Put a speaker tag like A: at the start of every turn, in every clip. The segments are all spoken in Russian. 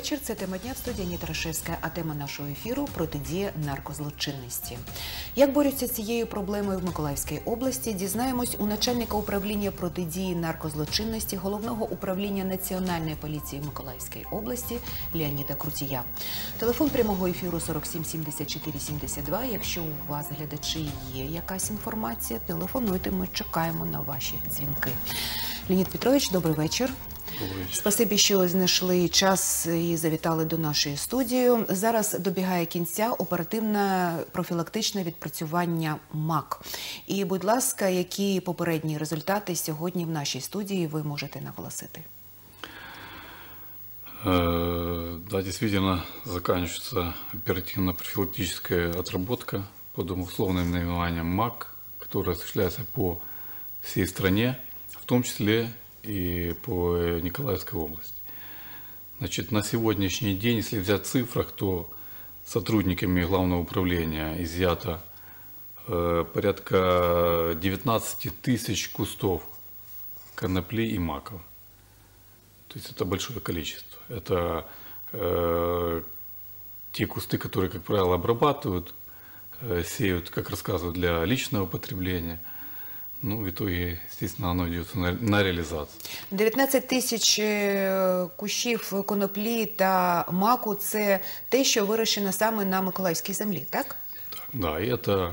A: вечір. Це тема дня в студії Аніта Рашевська, а тема нашого ефіру – протидія наркозлочинності. Як борються з цією проблемою в Миколаївській області, дізнаємось у начальника управління протидії наркозлочинності Головного управління Національної поліції в Миколаївській області Леоніда Крутія. Телефон прямого ефіру 47 74 72. Якщо у вас, глядачі, є якась інформація, телефонуйте, ми чекаємо на ваші дзвінки. Леонід Петрович, добрий вечір. Спасибі, що знайшли час і завітали до нашої студії. Зараз добігає кінця оперативне профілактичне відпрацювання МАК. І, будь ласка, які попередні результати сьогодні в нашій студії ви можете наголосити?
B: Да, действительно, заканчивается оперативно-профилактическая отработка под условным наименованием МАК, которая осуществляется по всей стране, в том числе и по Николаевской области. Значит, на сегодняшний день, если взять в цифрах, то сотрудниками Главного управления изъято порядка 19 тысяч кустов конопли и маков. То есть это большое количество. Это те кусты, которые, как правило, обрабатывают, сеют, как рассказывают, для личного потребления. Ну, в итоге, естественно, оно идет на реализацию.
A: 19 тисяч кущів коноплі та маку – це те, що вирощено саме на Миколаївській землі, так?
B: Так, да, и это,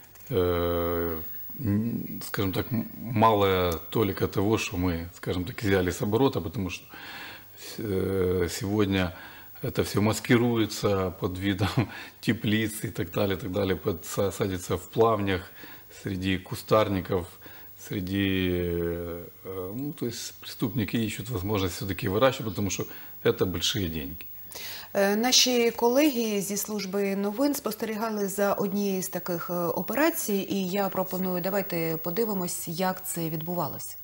B: скажем так, малая толика того, что мы, скажем так, взяли с оборота, потому что сегодня это все маскируется под видом теплиц и так далее, садится в плавнях, среди кустарников, ну, то есть преступники ищут возможность все-таки выращивать, потому что это большие деньги.
A: Наші колеги зі служби новин спостерігали за однією з таких операцій, і я пропоную, давайте подивимось, як це відбувалося.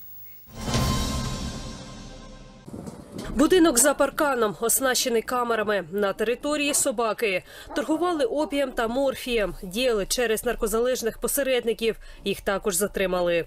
C: Будинок за парканом, оснащений камерами. На території собаки. Торгували опієм та морфієм. Діяли через наркозалежних посередників. Їх також затримали.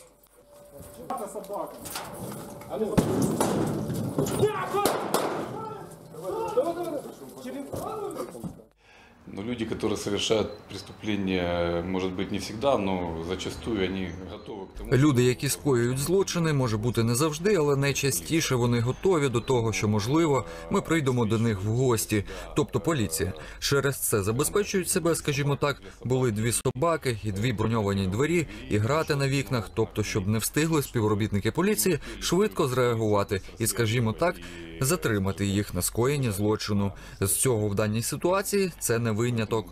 B: Но люди, которые совершают преступления, может быть, не всегда, но зачастую они готовы к тому.
D: Люди, які скоюють злочини, може бути не завжди, але найчастіше вони готові до того, що, можливо, ми прийдемо до них в гості, тобто поліція. Через це забезпечують себе, скажімо так, були 2 собаки і 2 броньовані двері, і грати на вікнах, тобто, щоб не встигли співробітники поліції швидко зреагувати і, скажімо так, затримати їх на скоєнні злочину. З цього в даній ситуації це не виняток.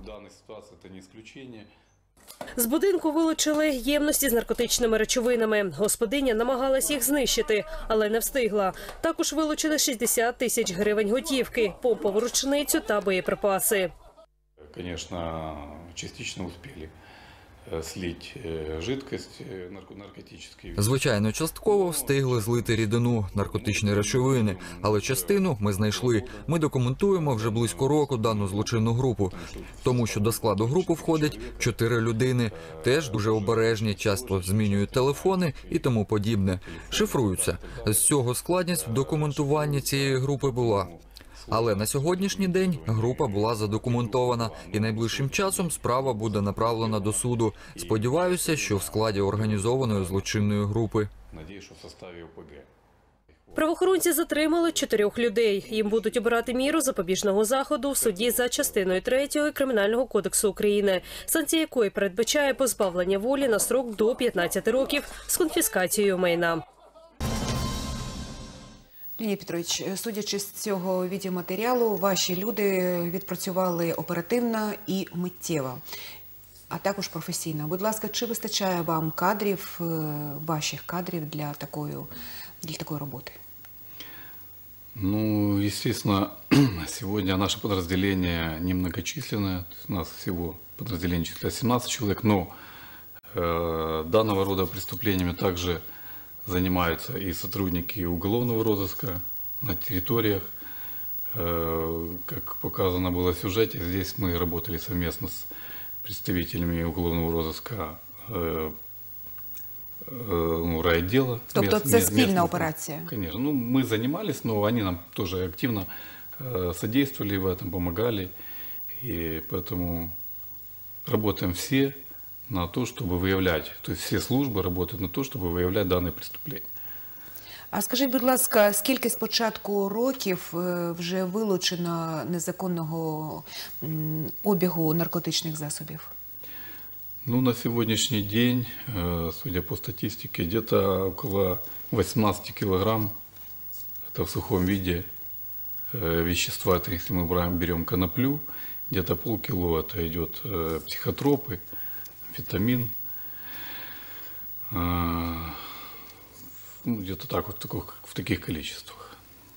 C: З будинку вилучили ємності з наркотичними речовинами. Господиня намагалась їх знищити, але не встигла. Також вилучили 60 тисяч гривень готівки, помпову рушницю та боєприпаси.
B: Звісно, частично успіли слить жидкость наркотичну.
D: Звичайно, частково встигли злити рідину, наркотичні речовини, але частину ми знайшли. Ми документуємо вже близько року дану злочинну групу, тому що до складу групи входять 4 людини, теж дуже обережні, часто змінюють телефони і тому подібне. Шифруються. З цього складність в документуванні цієї групи була. Але на сьогоднішній день група була задокументована і найближчим часом справа буде направлена до суду. Сподіваюся, що в складі організованої злочинної групи.
B: Надіюсь, що в составі ОПГ.
C: Правоохоронці затримали 4 людей. Їм будуть обирати міру запобіжного заходу в суді за частиною 3 Кримінального кодексу України, санкція якої передбачає позбавлення волі на строк до 15 років з конфіскацією майна.
A: Леонід Петрович, судячи з цього відеоматеріалу, ваші люди відпрацювали оперативно і миттєво, а також професійно. Будь ласка, чи вистачає вам кадрів, ваших кадрів для такої роботи?
B: Ну, естественно, сегодня наше подразделение немногочисленное. У нас всего подразделение числа 17 человек, но данного рода преступлениями также занимаются и сотрудники уголовного розыска на территориях. Как показано было в сюжете, здесь мы работали совместно с представителями уголовного розыска райотдела.
A: Тобто це спільна операція?
B: Конечно. Ну, мы занимались, но они нам тоже активно содействовали в этом, помогали. И поэтому работаем все на то, чтобы выявлять, то есть все службы работают на то, чтобы выявлять данные преступления.
A: А скажіть, будь ласка, скільки з початку років вже вилучено незаконного обігу наркотичних засобів?
B: Ну, на сегодняшний день, судя по статистике, где-то около 18 килограмм, это в сухом виде вещества, это если мы берем коноплю, где-то полкило это идет психотропы, витамин, где-то так вот в таких количествах.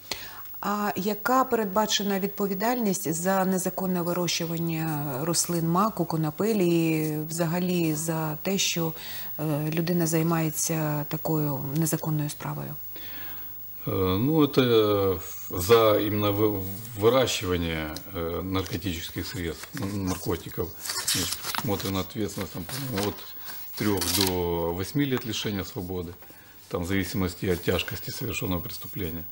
A: А яка передбачена відповідальність за незаконне вирощування рослин маку, конопелі і взагалі за те, що людина займається такою незаконною справою?
B: Ну, это за именно выращивание наркотических средств, наркотиков, предусмотрена ответственность там, от 3 до 8 лет лишения свободы, там, в зависимости от тяжкости совершенного преступления.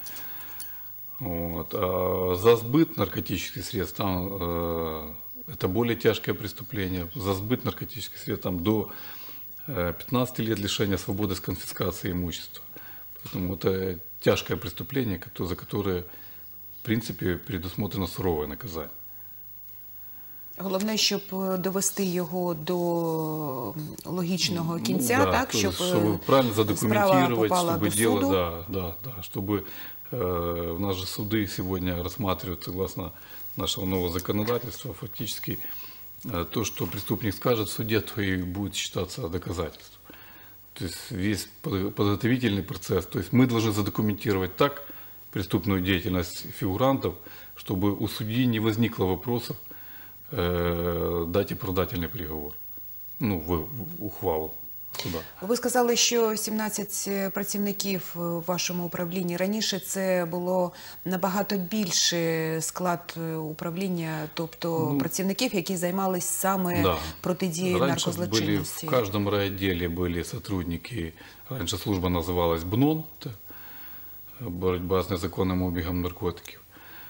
B: Вот. А за сбыт наркотических средств там, это более тяжкое преступление. За сбыт наркотических средств там, до 15 лет лишения свободы с конфискацией имущества. Поэтому это тяжкое преступление, за которое, в принципе, предусмотрено суровое наказание.
A: Головне, щоб довести його до логічного кінця,
B: Ну, да,
A: так, щоб
B: правильно
A: справа
B: задокументировать,
A: попала
B: чтобы
A: до
B: дело,
A: суду.
B: да, чтобы у нас же суды сегодня рассматривают, согласно нашего нового законодательства, фактически то, что преступник скажет в суде, то и будет считаться доказательством. То есть весь подготовительный процесс, то есть мы должны задокументировать так преступную деятельность фигурантов, чтобы у судьи не возникло вопросов дать оправдательный приговор, ну, в ухвалу суда.
A: Ви сказали, що 17 працівників в вашому управлінні. Раніше це було набагато більше склад управління, тобто працівників, які займалися саме протидією наркозлочинності.
B: В каждом райотделе были сотрудники, раньше служба называлась БНОН, борьба с незаконным обегом наркотиков.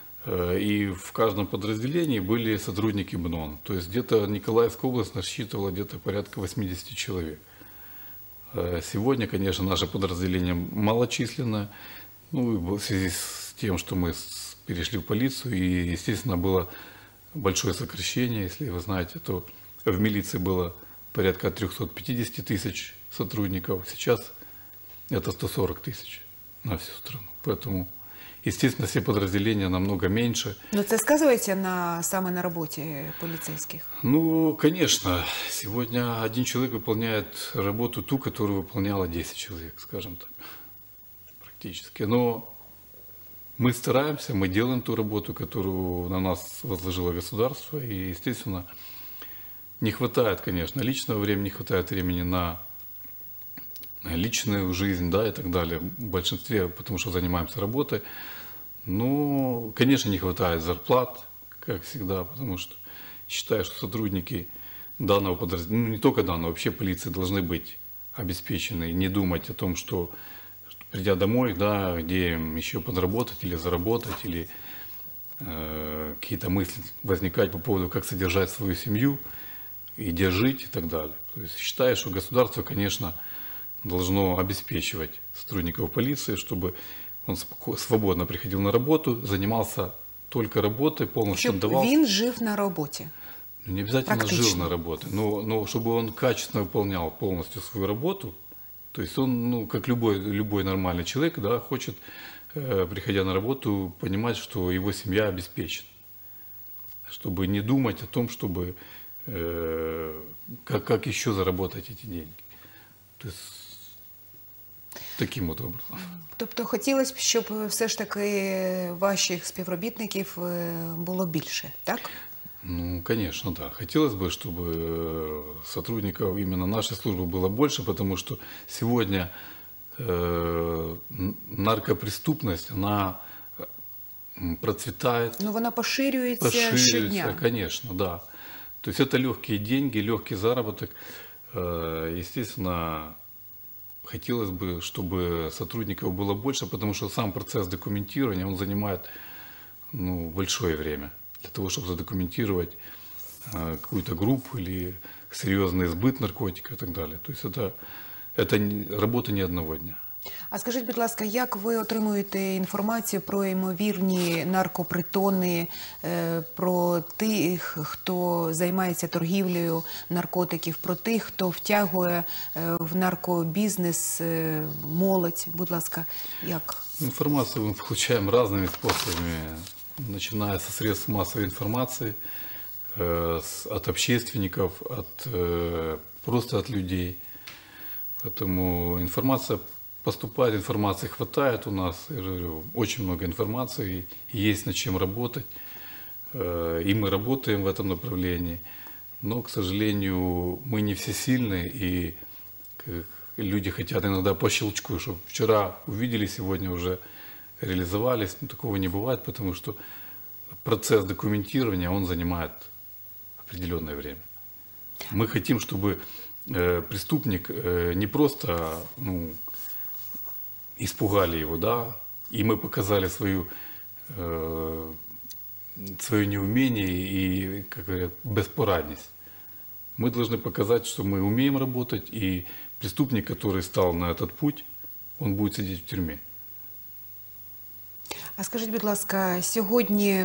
B: И в каждом подразделении были сотрудники БНОН. То есть где-то Николаевская область насчитывала где-то порядка 80 человек. Сегодня, конечно, наше подразделение малочисленное, ну, в связи с тем, что мы перешли в полицию, и, естественно, было большое сокращение. Если вы знаете, то в милиции было порядка 350 тысяч сотрудников, сейчас это 140 тысяч на всю страну. Поэтому, естественно, все подразделения намного меньше.
A: Но це сказується саме на роботі поліцейських?
B: Ну, конечно, сегодня один человек выполняет работу ту, которую выполняло 10 человек, скажем так, практически. Но мы стараемся, мы делаем ту работу, которую на нас возложило государство, и, естественно, не хватает, конечно, личного времени, не хватает времени на личную жизнь, да, и так далее, в большинстве, потому что занимаемся работой. Ну, конечно, не хватает зарплат, как всегда, потому что считаю, что сотрудники данного подразделения, ну, не только данного, вообще полиции должны быть обеспечены, не думать о том, что придя домой, да, где им еще подработать или заработать, или какие-то мысли возникать по поводу, как содержать свою семью, и где жить и так далее. То есть считаю, что государство, конечно, должно обеспечивать сотрудников полиции, чтобы он свободно приходил на работу, занимался только работой, полностью отдавался.
A: Щоб він жив на роботі.
B: Не обязательно жил на работе, но чтобы он качественно выполнял полностью свою работу. То есть он, ну, как любой нормальный человек, да, хочет, приходя на работу, понимать, что его семья обеспечена. Чтобы не думать о том, чтобы как еще заработать эти деньги. То есть таким вот образом.
A: Тобто хотілося б, щоб все ж таки ваших співробітників було більше, так?
B: Ну, конечно, да. Хотелось бы, чтобы сотрудников именно нашей службы было больше, потому что сегодня наркопреступность, она процветает.
A: Ну, вона поширюється щодня.
B: Конечно, да. То есть это легкие деньги, легкий заработок. Естественно, хотелось бы, чтобы сотрудников было больше, потому что сам процесс документирования, он занимает большое время для того, чтобы задокументировать какую-то группу или серьезный сбыт наркотиков и так далее. То есть это работа не одного дня.
A: А скажіть, будь ласка, як ви отримуєте інформацію про ймовірні наркопритони, про тих, хто займається торгівлею наркотиків, про тих, хто втягує в наркобізнес молодь? Будь ласка, як?
B: Информацию мы получаем разными способами, начиная со средств массовой информации, от общественников, просто от людей. Поэтому информация поступает, информации хватает у нас, я же говорю, очень много информации, есть над чем работать, и мы работаем в этом направлении. Но, к сожалению, мы не всесильны, и люди хотят иногда по щелчку, чтобы вчера увидели, сегодня уже реализовались. Но такого не бывает, потому что процесс документирования, он занимает определенное время. Мы хотим, чтобы преступник не просто испугали его, да, и мы показали свое неумение и, как говорят, беспорадность. Мы должны показать, что мы умеем работать, и преступник, который стал на этот путь, он будет сидеть в тюрьме.
A: А скажіть, будь ласка, сьогодні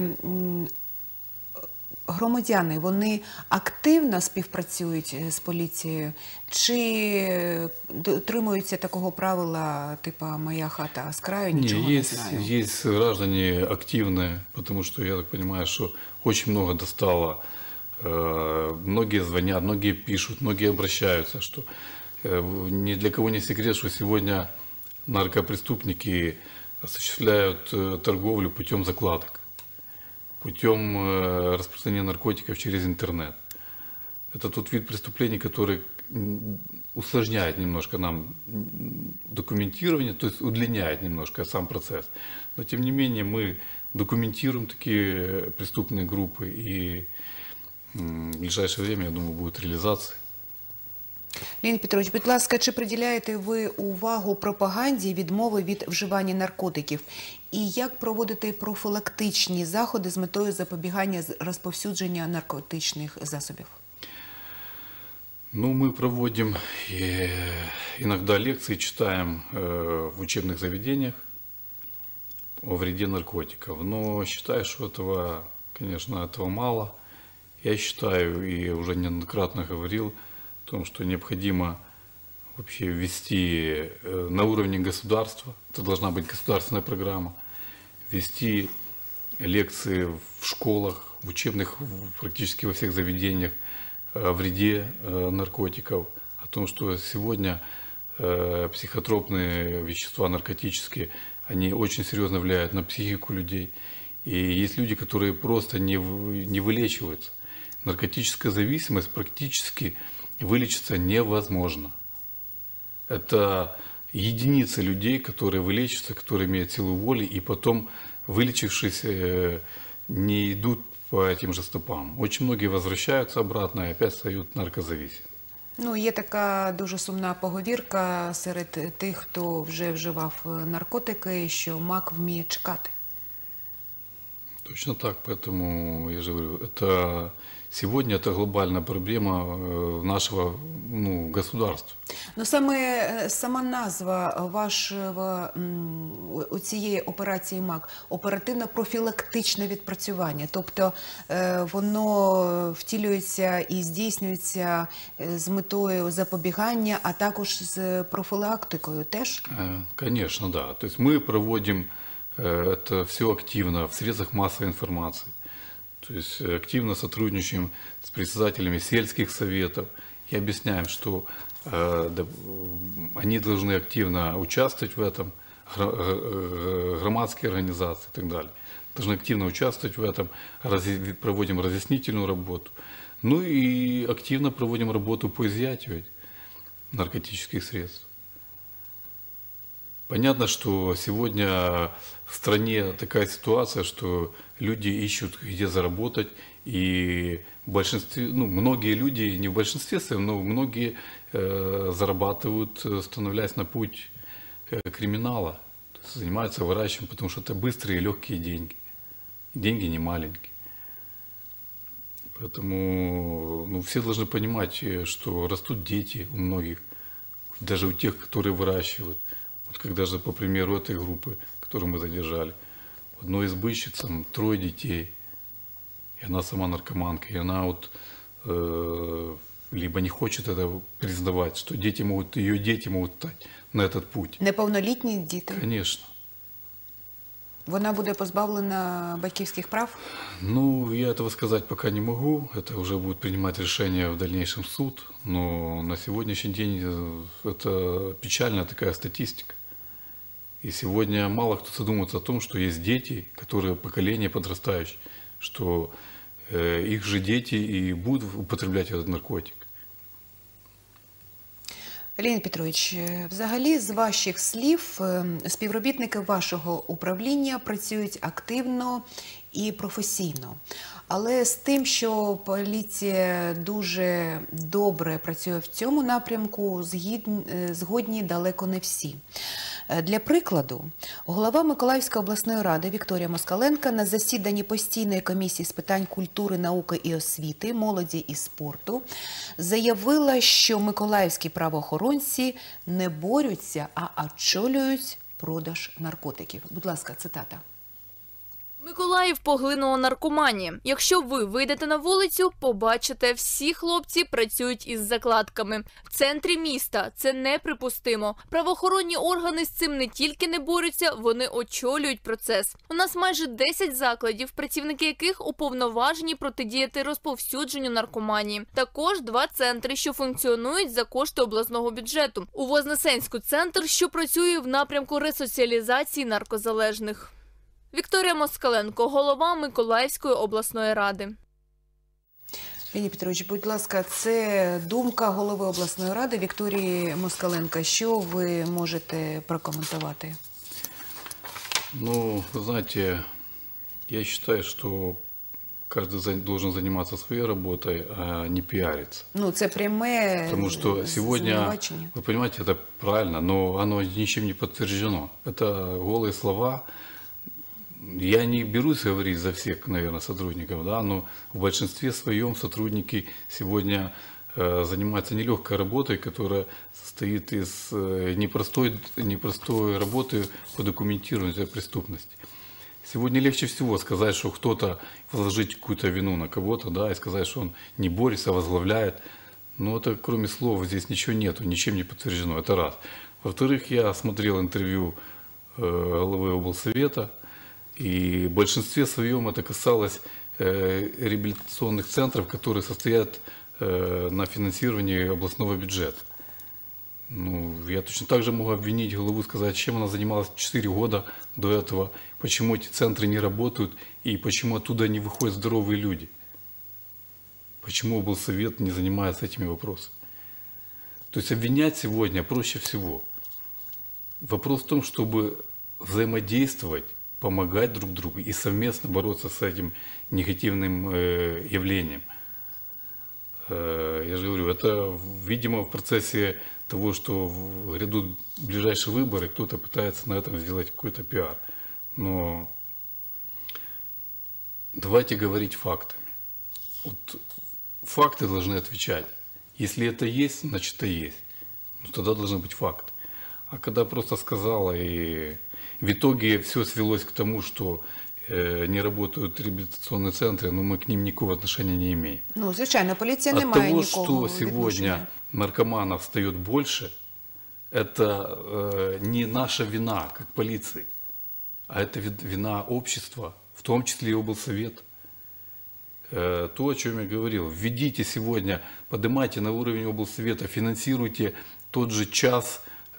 A: громадяни, вони активно співпрацюють з поліцією? Чи дотримуються такого правила, типу «моя хата з краю, нічого не знаю»?
B: Есть граждане активные, потому что, я так понимаю, что очень много достало. Многие звонят, многие пишут, многие обращаются, что ни для кого не секрет, что сегодня наркопреступники осуществляют торговлю путем закладок, путем распространения наркотиков через интернет. Это тот вид преступлений, который усложняет немножко нам документирование, то есть удлиняет немножко сам процесс. Но тем не менее мы документируем такие преступные группы, и в ближайшее время, я думаю, будет реализация.
A: Леонід Петрович, будь ласка, чи приділяєте ви увагу пропаганді відмови від вживання наркотиків? І як проводити профілактичні заходи з метою запобігання розповсюдження наркотичних засобів?
B: Мы проводим иногда лекции, читаем в учебных заведениях о вреде наркотиков. Но считаю, что этого, конечно, этого мало. Я считаю, и уже неоднократно говорил, о том, что необходимо вообще ввести на уровне государства, это должна быть государственная программа, ввести лекции в школах, в учебных, практически во всех заведениях о вреде наркотиков, о том, что сегодня психотропные вещества наркотические, они очень серьезно влияют на психику людей. И есть люди, которые просто не вылечиваются. Наркотическая зависимость практически вылечиться невозможно. Это единицы людей, которые вылечатся, которые имеют силу воли, и потом, вылечившись, не идут по этим же стопам. Очень многие возвращаются обратно и опять стают наркозависимыми.
A: Є така дуже сумна поговірка серед тих, хто вже вживав наркотики, що мак вміє чекати.
B: Точно так, поэтому я же говорю, сегодня это глобальная проблема нашего государства.
A: Сама назва вашого у цієї операції МАК – оперативно-профілактичне відпрацювання. Тобто воно втілюється і здійснюється з метою запобігання, а також з профілактикою теж?
B: Конечно, да. То есть мы проводим это все активно в средствах массовой информации. То есть активно сотрудничаем с председателями сельских советов и объясняем, что они должны активно участвовать в этом, громадские организации и так далее. Должны активно участвовать в этом, проводим разъяснительную работу. И активно проводим работу по изъятию наркотических средств. Понятно, что сегодня в стране такая ситуация, что люди ищут, где заработать, и в большинстве, многие люди, не в большинстве своем, но многие зарабатывают, становляясь на путь криминала, занимаются выращиванием, потому что это быстрые и легкие деньги. деньги не маленькие. Поэтому ну, все должны понимать, что растут дети у многих, даже у тех, которые выращивают. Вот как даже по примеру этой группы, которую мы задержали. Одной избытчицам 3 детей, и она сама наркоманка, и она вот либо не хочет это признавать, что ее дети могут стать на этот путь.
A: Неповнолітні діти.
B: Конечно.
A: Вона буде позбавлена батьківських прав?
B: Ну, я этого сказать пока не могу. Это уже будет принимать решение в дальнейшем суд. Но на сегодняшний день это печальная такая статистика. И сегодня мало кто задумывается о том, что есть дети, которые поколение подрастающие, что их же дети и будут употреблять этот наркотик.
A: Леонід Петрович, взагалі, з ваших слів, співробітники вашого управління працюють активно і професійно. Але з тим, що поліція дуже добре працює в цьому напрямку, згодні далеко не всі. Для прикладу, голова Миколаївської обласної ради Вікторія Москаленко на засіданні постійної комісії з питань культури, науки і освіти, молоді і спорту заявила, що миколаївські правоохоронці не борються, а очолюють продаж наркотиків. Будь ласка, цитата.
E: Миколаїв поглинула наркоманія. Якщо ви вийдете на вулицю, побачите, всі хлопці працюють із закладками. В центрі міста це неприпустимо. Правоохоронні органи з цим не тільки не борються, вони очолюють процес. У нас майже 10 закладів, працівники яких уповноважені протидіяти розповсюдженню наркоманії. Також 2 центри, що функціонують за кошти обласного бюджету. У Вознесенську центр, що працює в напрямку ресоціалізації наркозалежних. Вікторія Москаленко, голова Миколаївської обласної ради.
A: Леонід Петрович, будь ласка, це думка голови обласної ради Вікторії Москаленко. Що ви можете прокоментувати?
B: Ну, вы знаете, я считаю, что каждый должен заниматься своей работой, а не пиариться.
A: Ну, це пряме
B: Потому что сегодня,
A: звинувачення.
B: вы понимаете, это правильно, но оно ничем не подтверждено. Это голые слова. Я не берусь говорить за всех, наверное, сотрудников, да, но в большинстве своем сотрудники сегодня занимаются нелегкой работой, которая состоит из непростой работы по документированию этой преступности. Сегодня легче всего сказать, что кто-то, возложить какую-то вину на кого-то, да, и сказать, что он не борется, а возглавляет. Но это кроме слов здесь ничего нету, ничем не подтверждено, это раз. Во-вторых, я смотрел интервью главы облсовета, и в большинстве своем это касалось реабилитационных центров, которые состоят на финансировании областного бюджета. Ну, я точно так же могу обвинить главу, сказать, чем она занималась 4 года до этого, почему эти центры не работают и почему оттуда не выходят здоровые люди. Почему облсовет не занимается этими вопросами. То есть обвинять сегодня проще всего. Вопрос в том, чтобы взаимодействовать, помогать друг другу и совместно бороться с этим негативным явлением. Я же говорю, это, видимо, в процессе того, что грядут ближайшие выборы, кто-то пытается на этом сделать какой-то пиар. Но давайте говорить фактами. Вот факты должны отвечать. Если это есть, значит это есть. Ну, тогда должны быть факты. А когда просто сказала, и в итоге все свелось к тому, что не работают реабилитационные центры, но мы к ним никакого отношения не имеем.
A: Ну, звичайно, поліція
B: От
A: не має
B: того,
A: нікого
B: что сегодня наркоманов стает больше, это не наша вина, как полиции, а это вина общества, в том числе и облсовет. То, о чем я говорил, введите сегодня, поднимайте на уровень облсовета, финансируйте тот же час,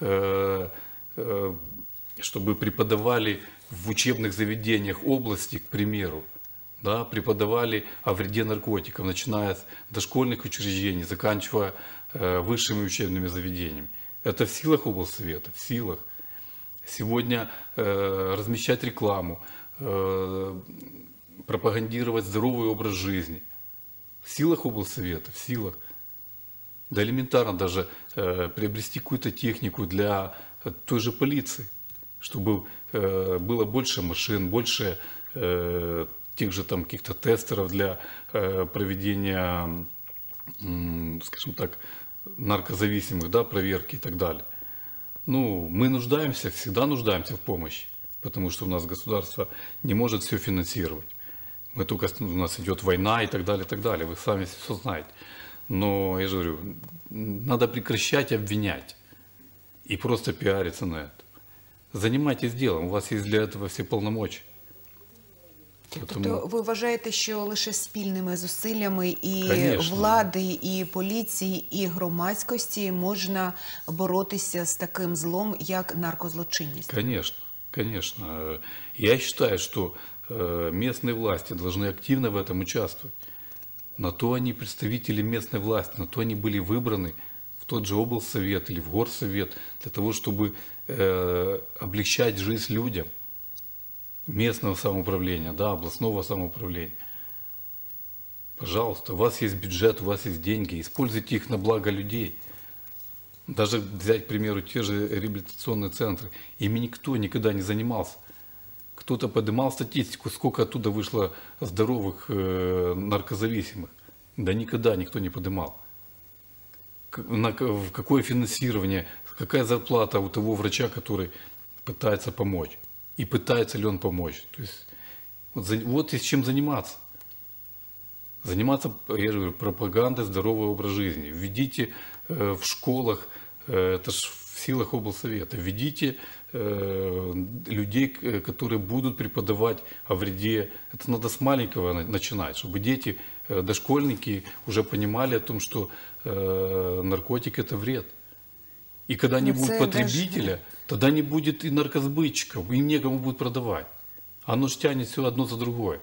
B: чтобы преподавали в учебных заведениях области, к примеру, да, преподавали о вреде наркотиков, начиная с дошкольных учреждений, заканчивая высшими учебными заведениями. Это в силах облсовета, в силах. Сегодня размещать рекламу, пропагандировать здоровый образ жизни. В силах облсовета, в силах. Да элементарно даже приобрести какую-то технику для той же полиции, чтобы было больше машин, больше тех же там каких-то тестеров для проведения, скажем так, наркозависимых, да, проверки и так далее. Ну, мы нуждаемся, всегда нуждаемся в помощи, потому что у нас государство не может все финансировать. Мы только, у нас идет война и так далее, и так далее. Вы сами все знаете. Но, я же говорю, надо прекращать обвинять и просто пиариться на это. Занимайтесь делом, у вас есть для этого все полномочия.
A: Тобто ви вважаєте, що лише спільними зусиллями і
B: Конечно.
A: влади, і поліції, і громадськості можна боротися з таким злом, як наркозлочинність?
B: Конечно, конечно. Я считаю, что местные власти должны активно в этом участвовать. На то они представители местной власти, на то они были выбраны в тот же облсовет или в горсовет, для того, чтобы облегчать жизнь людям местного самоуправления, да, областного самоуправления. Пожалуйста, у вас есть бюджет, у вас есть деньги, используйте их на благо людей. Даже взять, к примеру, те же реабилитационные центры. Ими никто никогда не занимался. Кто-то поднимал статистику, сколько оттуда вышло здоровых наркозависимых. Да никогда никто не поднимал. В какое финансирование, какая зарплата у того врача, который пытается помочь. И пытается ли он помочь. То есть, вот и с чем заниматься. Заниматься, я же говорю, пропагандой здорового образа жизни. Введите в школах, это же в силах облсовета, введите людей, которые будут преподавать о вреде. Это надо с маленького начинать, чтобы дети, дошкольники уже понимали о том, что наркотик – это вред. И когда не будет потребителя, тогда не будет и наркосбытчиков, им некому будет продавать. Оно ж тянет все одно за другое.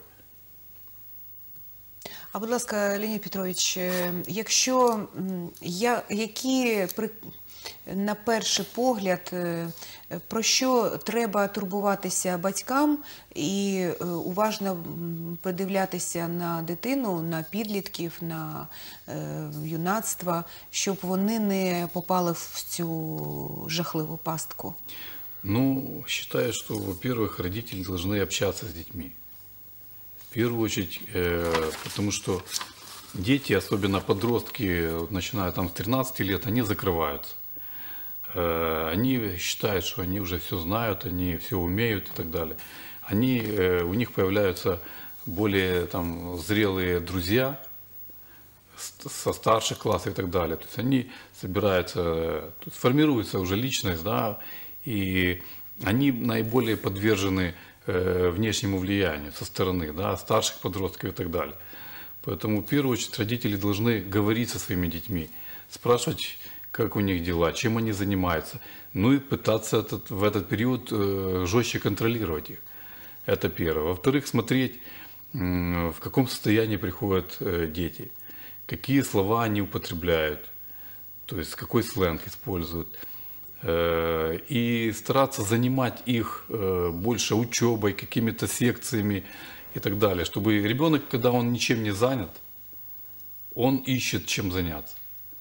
A: А, будь ласка, Леонід Петрович, якщо, які, на перший погляд, про що треба турбуватися батькам і уважно придивлятися на дитину, на підлітків, на юнацтво, щоб вони не попали в цю жахливу пастку?
B: Ну, считаю, что, во-первых, родители должны общаться с детьми. В первую очередь, потому что дети, особенно подростки, начиная там с 13 лет, они закрываются. Они считают, что они уже все знают, они все умеют и так далее. У них появляются более там, зрелые друзья со старших классов и так далее. То есть они собираются, формируется уже личность, да, и они наиболее подвержены внешнему влиянию со стороны, да, старших подростков и так далее. Поэтому в первую очередь родители должны говорить со своими детьми, спрашивать, как у них дела, чем они занимаются, ну и пытаться в этот период жестче контролировать их. Это первое. Во-вторых, смотреть, в каком состоянии приходят дети, какие слова они употребляют, то есть какой сленг используют. И стараться занимать их больше учебой, какими-то секциями и так далее, чтобы ребенок, когда он ничем не занят, он ищет чем заняться.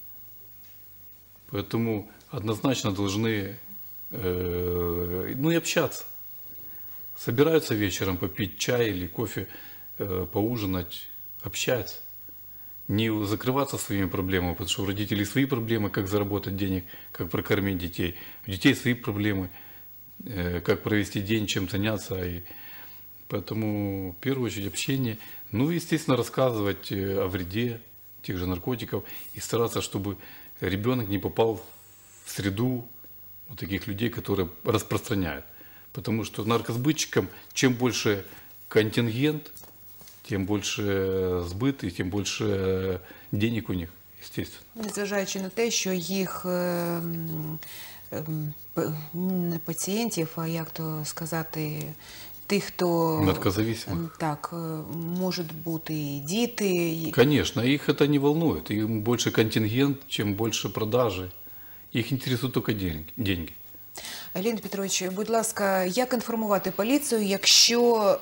B: Поэтому однозначно должны ну и общаться. Собираются вечером попить чай или кофе, поужинать, общаться. Не закрываться своими проблемами, потому что у родителей свои проблемы, как заработать денег, как прокормить детей. У детей свои проблемы, как провести день, чем заняться. И поэтому в первую очередь общение. Ну и, естественно, рассказывать о вреде тех же наркотиков и стараться, чтобы ребенок не попал в среду вот таких людей, которые распространяют. Потому что наркосбытчикам чем больше контингент, тем больше збит і тим більше денег у них, естественно.
A: Незважаючи на те, що їх не пацієнтів, а як то сказати, тих, хто...
B: Наркозависимых.
A: Так, можуть бути і діти.
B: Конечно, их это не волнует. Им больше контингент, чем больше продажи. Их интересуют только деньги.
A: Леонід Петрович, будь ласка, як інформувати поліцію, якщо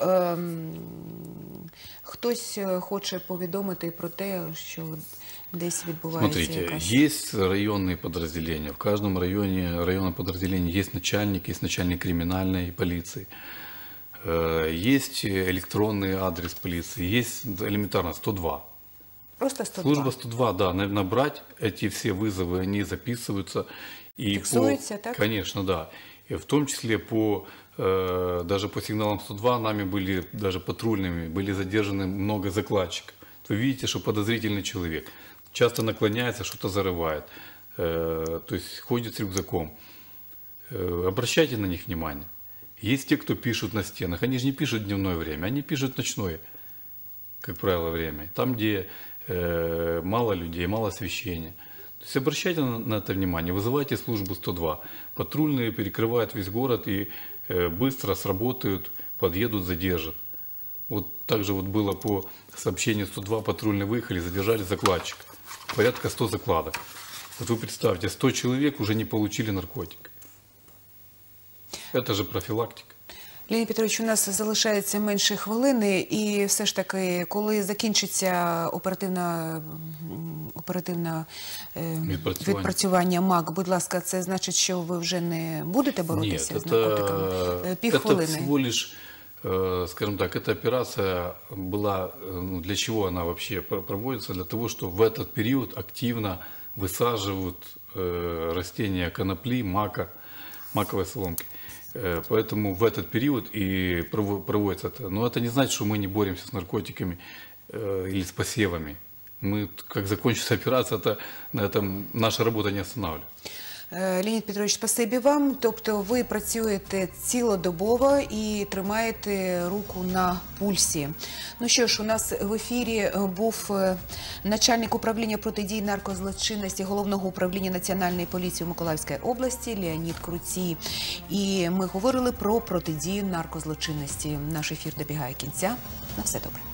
A: хтось хоче повідомити про те, що десь відбувається
B: Смотрите,
A: якась...
B: есть районные подразделения. В каждом районном подразделении есть начальник криминальной полиции. Есть электронный адрес полиции, есть элементарно 102.
A: Просто 102.
B: Служба 102, да, набрать эти все вызовы, они записываются. И
A: Фиксуются, так?
B: Конечно, да. И в том числе даже по сигналам 102 нами были, даже патрульными, были задержаны много закладчиков. Вы видите, что подозрительный человек часто наклоняется, что-то зарывает, то есть ходит с рюкзаком. Обращайте на них внимание. Есть те, кто пишут на стенах. Они же не пишут дневное время, они пишут ночное, как правило, время. Там, где мало людей, мало освещения. То есть обращайте на это внимание, вызывайте службу 102. Патрульные перекрывают весь город и быстро сработают, подъедут, задержат. Вот также вот было по сообщению 102, патрульные выехали, задержали закладчика. Порядка 100 закладок. Вот вы представьте, 100 человек уже не получили наркотик. Это же профілактика.
A: Леонід Петрович, у нас залишається менше хвилини, і все ж таки, коли закінчиться оперативне відпрацювання МАК, будь ласка, це значить, що ви вже не будете боротися з наркотиками? Півхвилини.
B: Это всего лишь, скажем так, эта операция была, для чего она вообще проводится? Для того, что в этот период активно высаживают растения конопли, мака, маковой соломки. Поэтому в этот период и проводится это. Но это не значит, что мы не боремся с наркотиками или с посевами. Мы, как закончится операция, на этом наша работа не останавливается.
A: Леонід Петрович, спасибі вам. Тобто ви працюєте цілодобово і тримаєте руку на пульсі. Ну що ж, у нас в ефірі був начальник управління протидії наркозлочинності Головного управління Національної поліції у Миколаївській області Леонід Круцій. І ми говорили про протидію наркозлочинності. Наш ефір добігає кінця. На все добре.